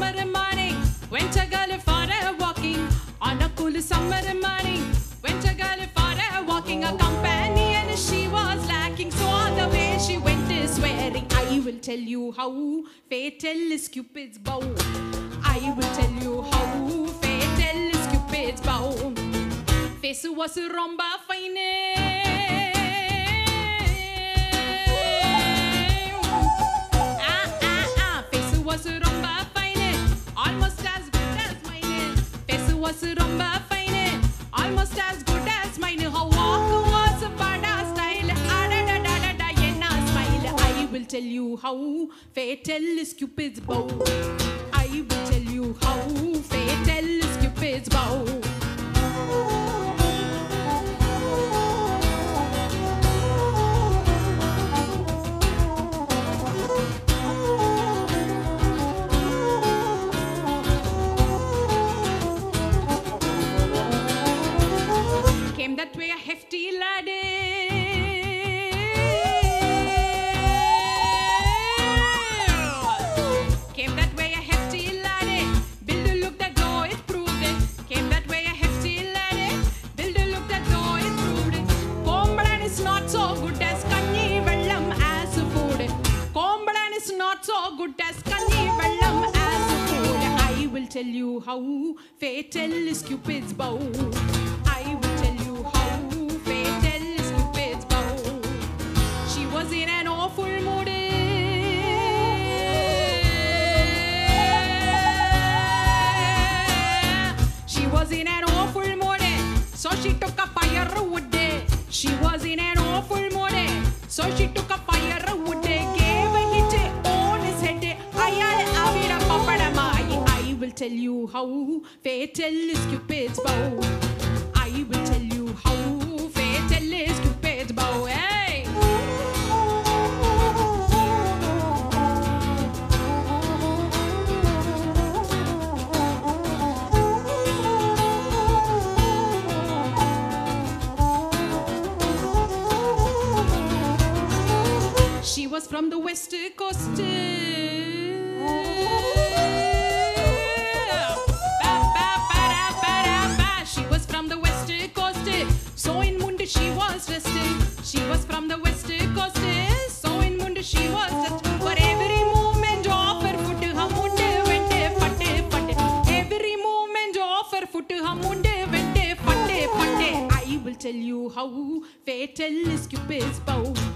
summer morning, went a girl for a walking. On a cool summer morning, went a girl for a walking. A companion she was lacking, so on the way she went swearing. I will tell you how fatal is Cupid's bow. I will tell you how fatal is Cupid's bow. Face was romba fine. Face was romba fine, almost as good as mine. Face was romba fine, almost as good as mine. Her walk was a bada style. Yenna smile. I will tell you how fatal is Cupid's bow. I will tell you how fatal is Cupid's bow. Came that way a hefty laddie. Came that way a hefty laddie. Builder looked as though it proved it. Came that way a hefty laddie. Builder looked as though it proved it. Kombalan is not so good as kanni vellam as food. Kombalan is not so good as kanni vellam as food. I will tell you how fatal is Cupid's bow. I will tell you how fatal is Cupid's bow. She was in an awful mood. She was in an awful mood, so she took a firewood. She was in an awful mood, so she took a firewood. Gave a hit on his head. I will tell you how fatal is Cupid's bow. I will tell you how fatal is Cupid's bow. Hey! She was from the west coast. She was from the west coast, so in Munda she was dressed. She was from the west coast, so in Munda she was dressed. For every movement of her foot, her munde went fatte fatte. Every movement of her foot, her munde went fatte fatte. I will tell you how fatal is Cupid's bow.